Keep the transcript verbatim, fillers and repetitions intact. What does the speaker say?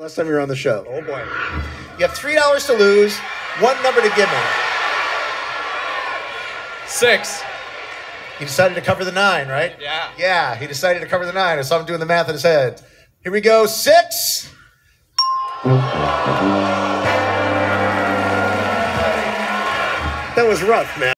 Last time you were on the show. Oh boy. You have three dollars to lose, one number to give me. Six. He decided to cover the nine, right? Yeah. Yeah, he decided to cover the nine. I saw him doing the math in his head. Here we go, six. That was rough, man.